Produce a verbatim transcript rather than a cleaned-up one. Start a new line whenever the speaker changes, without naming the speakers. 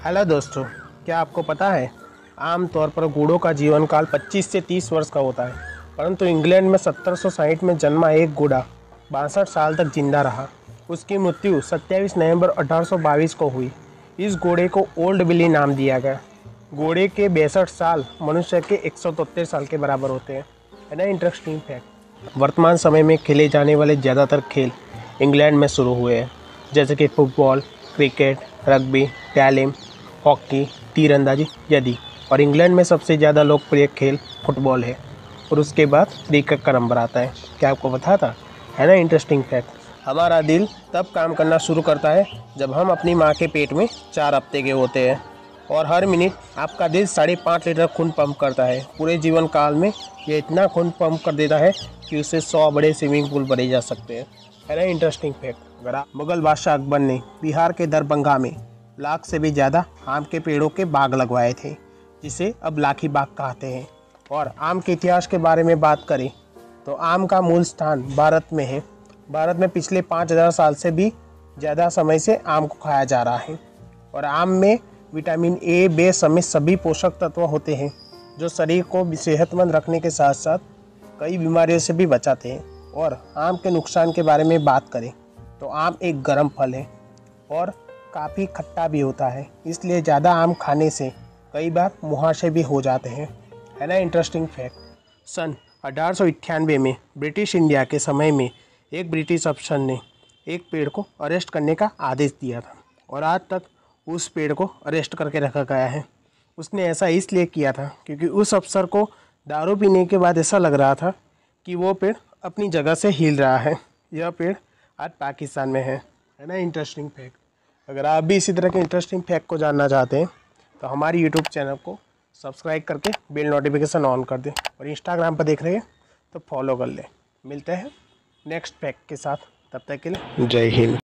Hello दोस्तों, क्या आपको पता है आमतौर पर घोड़ों का जीवन काल पच्चीस से तीस वर्ष का होता है, परंतु इंग्लैंड में सत्रह सौ साठ में जन्मा एक घोड़ा बासठ साल तक जिंदा रहा। उसकी मृत्यु सत्ताईस नवंबर अठारह सौ बाईस को हुई। इस घोड़े को ओल्ड बिली नाम दिया गया। घोड़े के बासठ साल मनुष्य के एक सौ तोहत्तर साल के बराबर होते हैं। है ना इंटरेस्टिंग फैक्ट। वर्तमान समय में खेले जाने वाले ज़्यादातर खेल इंग्लैंड में शुरू हुए हैं, जैसे कि फुटबॉल, क्रिकेट, रग्बी, टैलिम, हॉकी, तीरंदाजी आदि। और इंग्लैंड में सबसे ज़्यादा लोकप्रिय खेल फुटबॉल है और उसके बाद क्रिकेट का नंबर आता है। क्या आपको पता था? है ना इंटरेस्टिंग फैक्ट। हमारा दिल तब काम करना शुरू करता है जब हम अपनी माँ के पेट में चार हफ्ते के होते हैं, और हर मिनट आपका दिल साढ़े पाँच लीटर खून पंप करता है। पूरे जीवन काल में ये इतना खून पंप कर देता है कि उससे सौ बड़े स्विमिंग पूल भरे जा सकते हैं। है ना इंटरेस्टिंग फैक्ट। अगर आप मुगल बादशाह अकबर ने बिहार के दरभंगा में लाख से भी ज़्यादा आम के पेड़ों के बाग लगवाए थे, जिसे अब लाखी बाग कहते हैं। और आम के इतिहास के बारे में बात करें तो आम का मूल स्थान भारत में है। भारत में पिछले पाँच हज़ार साल से भी ज़्यादा समय से आम को खाया जा रहा है। और आम में विटामिन ए, बी समेत सभी पोषक तत्व होते हैं जो शरीर को सेहतमंद रखने के साथ साथ कई बीमारियों से भी बचाते हैं। और आम के नुकसान के बारे में बात करें तो आम एक गर्म फल है और काफ़ी खट्टा भी होता है, इसलिए ज़्यादा आम खाने से कई बार मुहासे भी हो जाते हैं। है ना इंटरेस्टिंग फैक्ट। सन अठारह सौ अट्ठानवे में ब्रिटिश इंडिया के समय में एक ब्रिटिश अफसर ने एक पेड़ को अरेस्ट करने का आदेश दिया था, और आज तक उस पेड़ को अरेस्ट करके रखा गया है। उसने ऐसा इसलिए किया था क्योंकि उस अफसर को दारू पीने के बाद ऐसा लग रहा था कि वो पेड़ अपनी जगह से हिल रहा है। यह पेड़ आज पाकिस्तान में है। है ना इंटरेस्टिंग फैक्ट। अगर आप भी इसी तरह के इंटरेस्टिंग फैक्ट को जानना चाहते हैं तो हमारी यूट्यूब चैनल को सब्सक्राइब करके बेल नोटिफिकेशन ऑन कर दें, और इंस्टाग्राम पर देख रहे हैं तो फॉलो कर लें। मिलते हैं नेक्स्ट फैक्ट के साथ, तब तक के लिए जय हिंद।